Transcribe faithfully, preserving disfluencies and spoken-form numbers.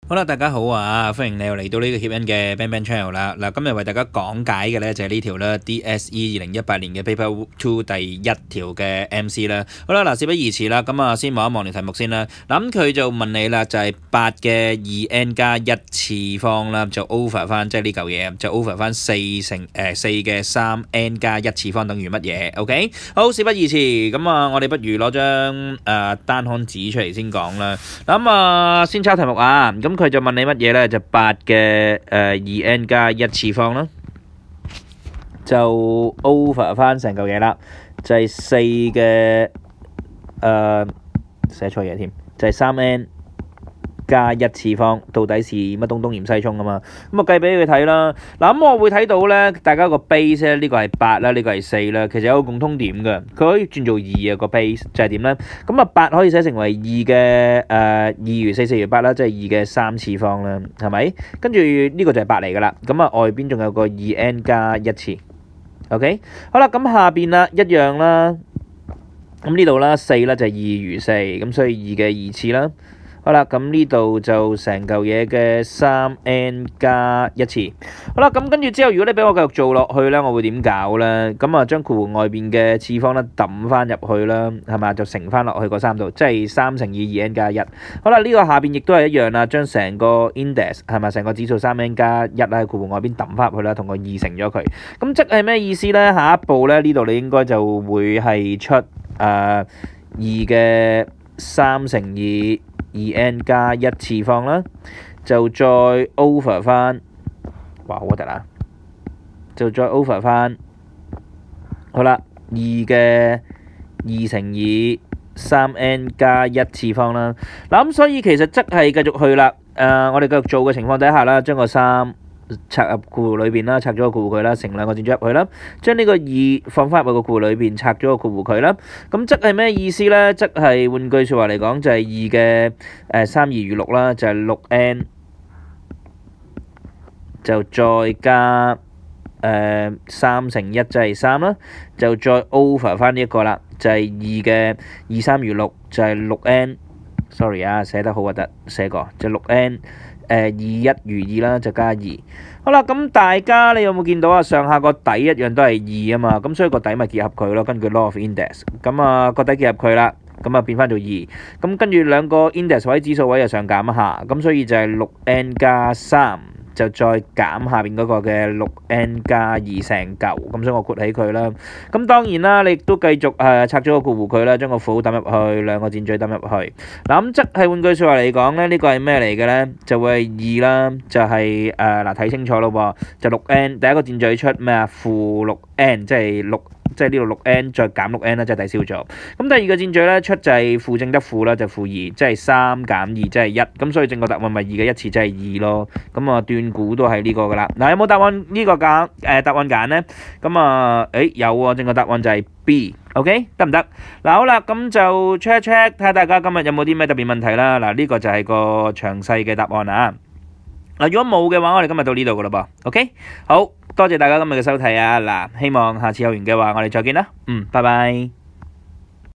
好啦，大家好啊！歡迎你又嚟到呢個協恩嘅 Bang Bang Channel 啦。嗱，今日為大家講解嘅咧就係呢條啦 D S E 二零一八年嘅 Paper Two 第一條嘅 M C 啦。好啦，嗱，事不宜遲啦，咁啊先望一望條題目先啦。嗱，咁佢就問你啦，就係八嘅二 n 加一次方啦，就 over 翻即係呢嚿嘢，就 over 翻四乘誒四嘅三 n 加一次方等於乜嘢 ？OK， 好，事不宜遲，咁啊我哋不如攞張誒單行紙出嚟先講啦。咁啊先抄題目啊，咁。佢就問你乜嘢咧？就八嘅誒二 n 加一次方啦，就 over 翻成嚿嘢啦，就係四嘅誒寫錯嘢添，就係三 n 加一次方，到底是乜東東鹽西葱啊嘛？咁啊計俾佢睇啦。嗱咁我會睇到咧，大家個 base 咧，呢個係八啦，呢個係四啦，其實有個共通點嘅，佢可以轉做二啊個 base，就係點咧？咁啊八可以寫成為二嘅誒二餘四四餘八啦，即係二嘅三次方啦，係咪？跟住呢個就係八嚟噶啦。咁啊外邊仲有個二 n 加一次 ，OK？ 好啦，咁下邊啦一樣啦。咁呢度啦四啦就係二餘四，咁所以二嘅二次啦。好啦，咁呢度就成嚿嘢嘅三 n 加一次。好啦，咁跟住之後，如果你俾我繼續做落去咧，我會點搞咧？咁啊，將括弧外邊嘅次方咧揼翻入去啦，係嘛？就乘翻落去個三度，即係三乘以二 n 加一。好啦，呢個下邊亦都係一樣啦，將成個 index 係咪成個指數三 n 加一喺括弧外邊揼翻入去啦，同個二乘咗佢。咁即係咩意思咧？下一步咧，呢度你應該就會係出誒二嘅三乘以二 n 加一次方啦，就再 over 翻，哇好核突啊！就再 over 翻，好啦，二嘅二乘以三 n 加一次方啦。嗱咁所以其實即係繼續去啦。誒、呃，我哋繼續做嘅情況底下啦，將個三拆入括弧裏邊啦，拆咗個括弧佢啦，乘兩個箭咗入去啦，將呢個二放翻入個括弧裏邊，拆咗個括弧佢啦。咁即係咩意思咧？即係換句説話嚟講，就係二嘅誒三二餘六啦，就係六 n， 就再加誒三乘一即係三啦，就再 over 翻呢一個啦，就係二嘅二三餘六就係六 n。sorry 啊，寫得好核突，寫過就六 n。誒二一餘二啦，就加二。好啦，咁大家你有冇見到啊？上下個底一樣都係二啊嘛，咁所以個底咪結合佢咯。根據 law of index，咁啊個底結合佢啦，咁啊變翻做二。咁跟住兩個 index 位指數位又上減一下，咁所以就係六 n 加三，就再減下邊嗰個嘅六 n 加二成嚿，咁所以我括起佢啦。咁當然啦，你亦都繼續誒拆咗個括弧佢啦，將個符號抌入去，兩個箭嘴抌入去。嗱咁即係換句説話嚟講咧，呢個係咩嚟嘅咧？就會係二啦，就係誒嗱睇清楚咯喎，就六 n 第一個箭嘴出咩啊？負六 n 即係六。即係呢度六 n 再減六 n 啦，即係抵消咗。咁第二個箭嘴咧出就係負正得負啦，就負二，即係三減二即係一。咁所以正確答案咪二嘅一次即係二咯。咁啊斷估都係呢個噶啦。嗱有冇答案呢個揀誒答案揀咧？咁啊誒有喎，正確答案就係 B。OK 得唔得？嗱好啦，咁就 check 一 check 睇下大家今日有冇啲咩特別問題啦。嗱呢個就係個詳細嘅答案啊。嗱如果冇嘅話，我哋今日到呢度噶啦噃。OK 好。多謝大家今日嘅收睇啊！嗱，希望下次有緣嘅話，我哋再見啦。嗯，拜拜。